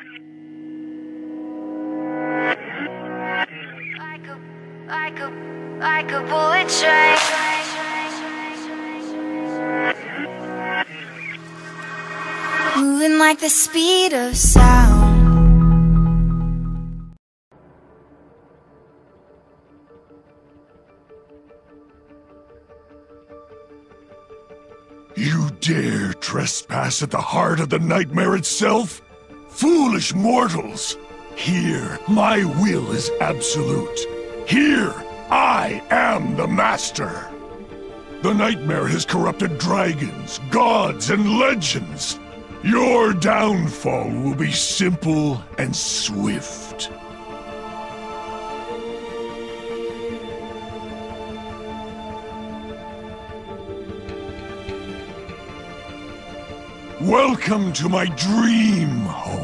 Like a bullet train, moving like the speed of sound. You dare trespass at the heart of the nightmare itself? Foolish mortals! Here, my will is absolute. Here, I am the master! The nightmare has corrupted dragons, gods, and legends. Your downfall will be simple and swift. Welcome to my dream home.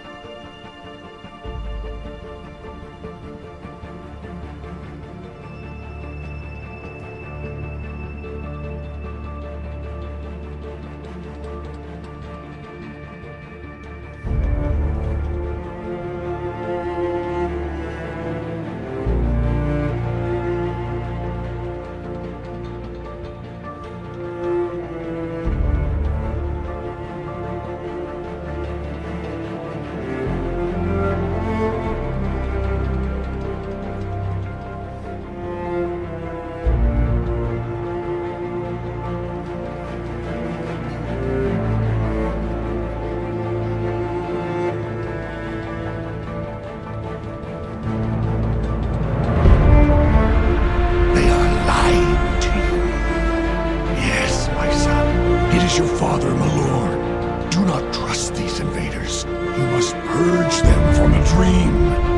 Your father, Malorn. Do not trust these invaders. You must purge them from a dream.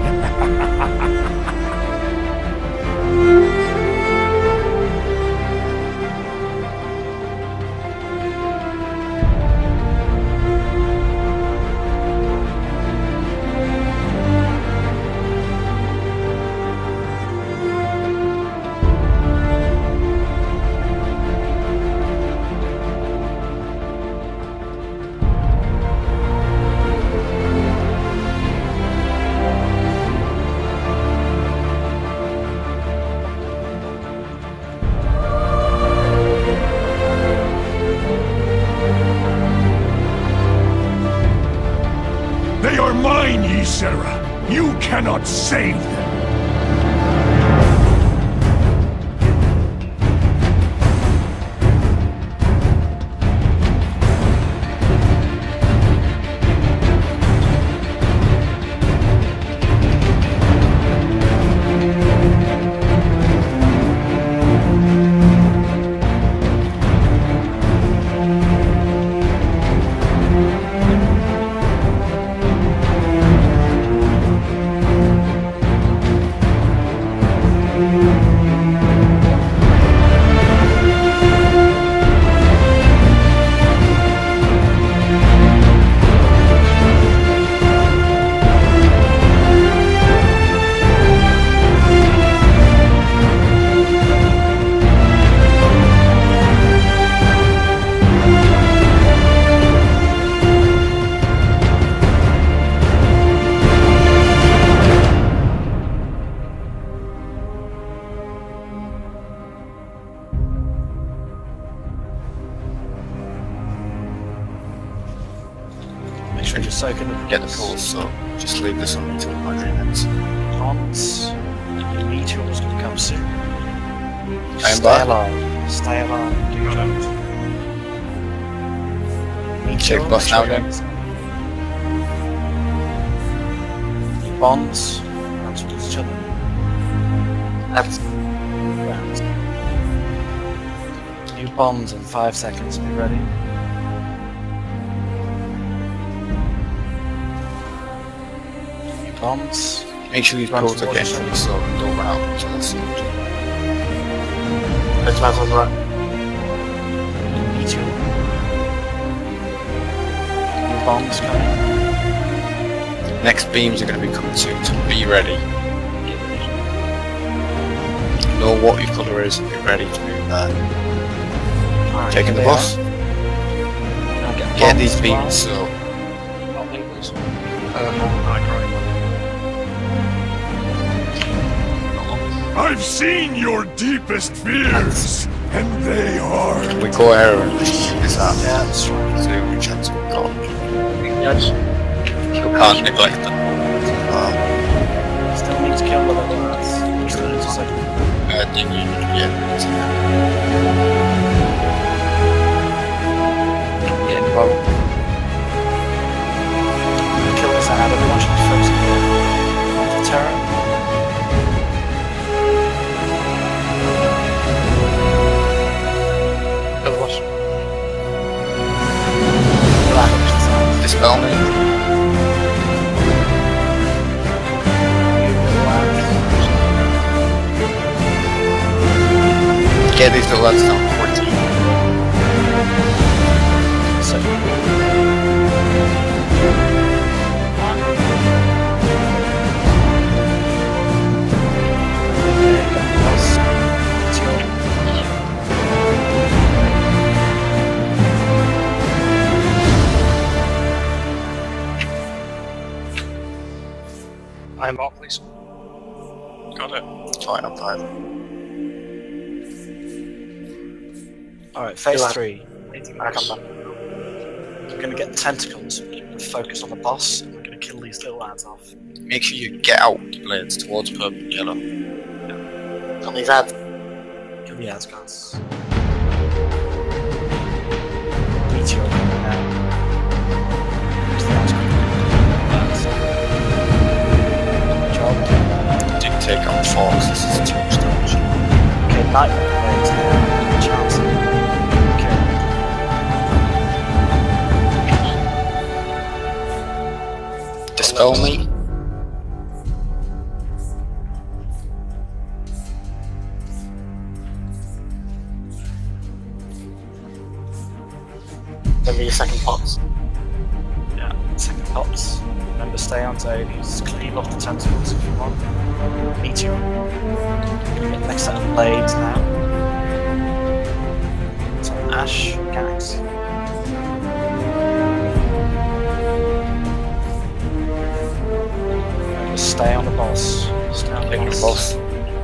They are mine, Ysera. You cannot save them. Make sure you're soaking the Get the pulse, so just leave this on until my dream ends. Ponds. Your meteor's gonna come soon. Stay alive. Stay alive. Do not. Meteor. Check bus now then. Bonds. Run towards each other. New bombs in 5 seconds. Be ready. Bombs. Make sure these pulls are getting from so don't run out until it's sealed. Let's move on the right. Meteor. New bombs coming. Next beams are going to be coming soon, so be ready. Know what your colour is and be ready to move there. Right, Taking the bus. Get these beams, well. so please. I've seen your deepest fears, and they are... We go air and is that? Yeah, that's right. So we chance of God. Yes. You can't neglect them. Still need to kill the little lads. Still need to say. Yeah, well. Kill this ad and watch it first. The Terran. Overwatch. Dispel me. Get these little lads down 14. So. I'm up, please. Got it. Fine, I'm fine. Alright, phase 3. I'm gonna get the tentacles, we're gonna focus on the boss, and we're gonna kill these little lads off. Make sure you get out the blades towards purple and yellow. Kill these ads. Kill the ads, guys. Meteor coming out. Where's the ads coming out? Good job. Didn't take on force, this is too much damage. Okay, nightmare blades now. Chance. Dispel me. Then be your second pops. Yeah, second pops. Remember, stay on zodies. Cleave off the tentacles if you want. Meteor. Get the next set of blades now. So Ash, Gax. Stay on the boss. Stay on the boss.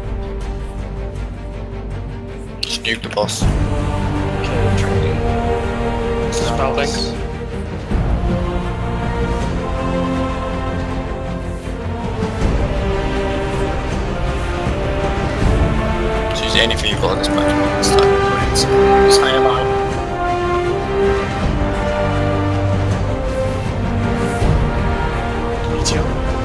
Snoop the boss. Okay, training. Spell things. Choose anything you've got in this match. Stay alive. Meteor.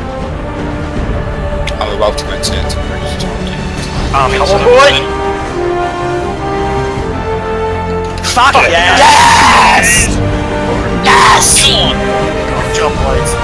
I'm about to go into it. Come on, boy! Fuck it! Yes! Yes! Good job, boys.